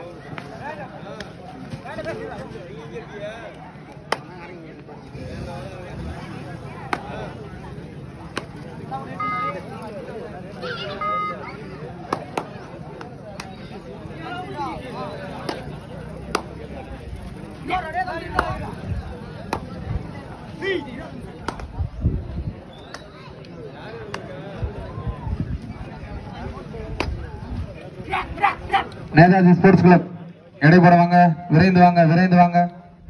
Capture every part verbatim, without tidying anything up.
Netaji sports club எடைபோட வாங்க, விரைந்து வாங்க, விரைந்து வாங்க.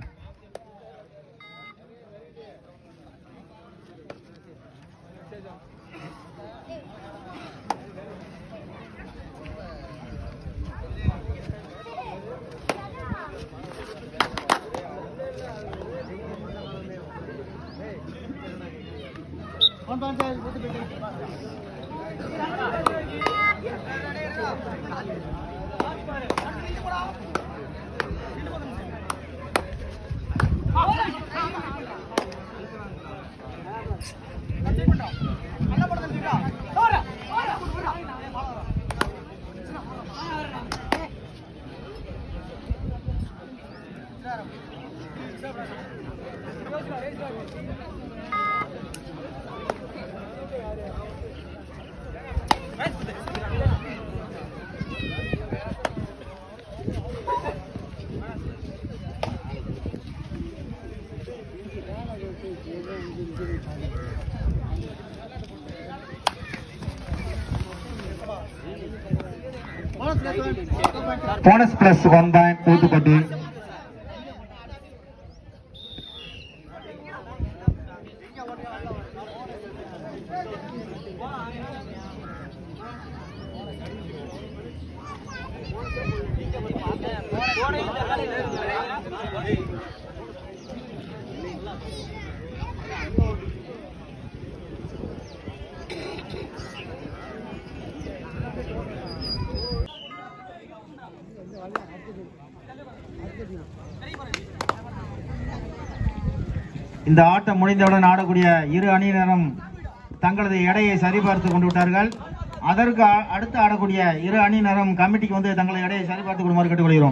Bonus plus one point Puthupatti. இந்த ஆட்டம் முடிந்தவுடன் ஆடக்கூடிய இரு அணியினரும் தங்களது எடையை சரிபார்த்து கொண்டு விட்டார்கள். அதற்கு அடுத்து ஆடக்கூடிய இரு அணியினரும் கமிட்டிக்கு வந்து தங்களது எடையை சரிபார்த்து கொள்ளுமாறு கேட்டுக்கொள்கிறோம்.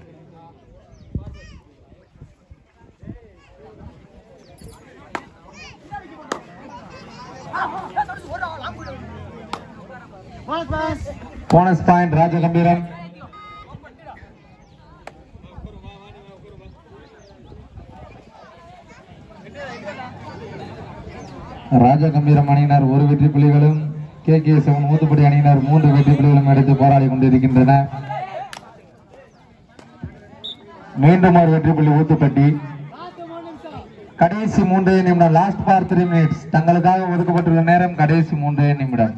Bonus point Rajakambiram. ராஜகம்பீரம் அணியினர் ஒரு வெற்றி புள்ளிகளும் கே கே செவன் ஊத்துப்படி அணியினர் மூன்று வெற்றி புள்ளிகளும் எடுத்து போராடி கொண்டிருக்கின்றனர். மீண்டும் ஒரு வெற்றி புள்ளி ஊத்துப்பட்டி. கடைசி மூன்றே நிமிடம், லாஸ்ட் ஃபார் த்ரீ மினிட்ஸ். தங்களுக்காக ஒதுக்கப்பட்டுள்ள நேரம் கடைசி மூன்றே நிமிடம்.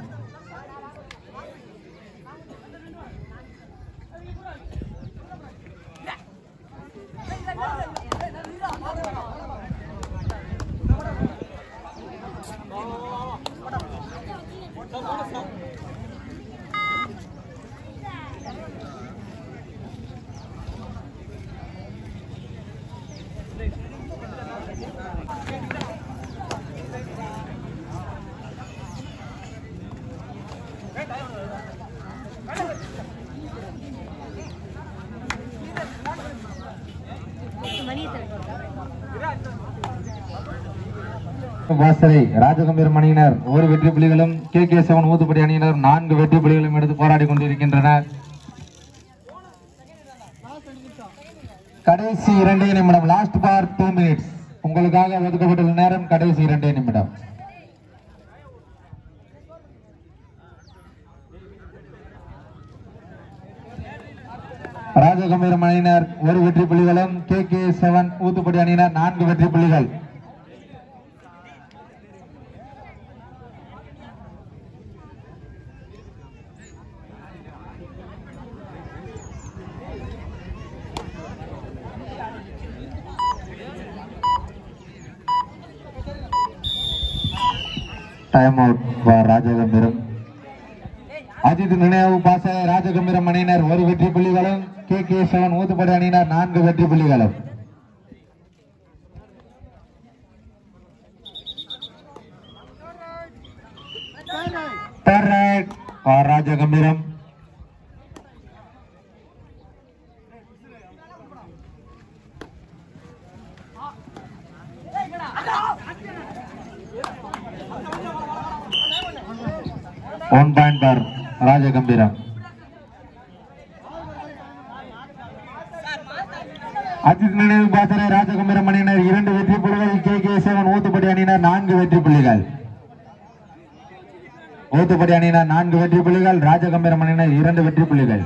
வாசரை ராஜகம்பீரம் அணியினர் ஒரு வெற்றி புள்ளிகளும் கே கே செவன் ஊத்துப்படி அணியினர் நான்கு வெற்றி புள்ளிகளும் எடுத்து போராடி கொண்டிருக்கின்றனர். கடைசி இரண்டே நிமிடம், லாஸ்ட் ஃபார் டூ மினிட்ஸ். உங்களுக்காக ஒதுக்கப்பட்டுள்ள நேரம் கடைசி இரண்டே நிமிடம். ராஜகம்பீரம் அணியினர் ஒரு வெற்றி புள்ளிகளும் கே கே செவன் ஊத்துப்படி அணியினர் நான்கு வெற்றி புள்ளிகள். Time out for Rajagambeeram. Ajith நினைவு பாச ராஜகம்பீரம் அணியினர் ஒரு வெற்றி புள்ளிகளும் கே கே செவன் ஊத்துப்படி அணியினர் நான்கு வெற்றி புள்ளிகளும். Rajagambeeram one point for Rajagambeeram. Ajith நினைவு பாசறை ராஜகம்பீரம் அணியினர் இரண்டு வெற்றி புள்ளிகள். கே கே சேவன் ஊத்துப்படி அணியினர் நான்கு வெற்றி புள்ளிகள். ஊத்துப்படி அணியினர் நான்கு வெற்றி புள்ளிகள். ராஜகம்பீரம் அணியினர் இரண்டு வெற்றி புள்ளிகள்.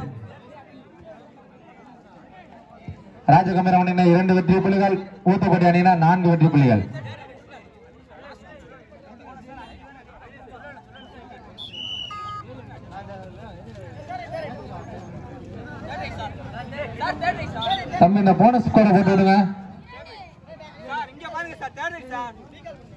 ராஜகம்பீரம் அணியினர் இரண்டு வெற்றி புள்ளிகள். ஊத்துப்படி அணியினர் நான்கு வெற்றி புள்ளிகள். தம்பி இந்த போனஸ் ஸ்கோரை போட்டு விடுங்க.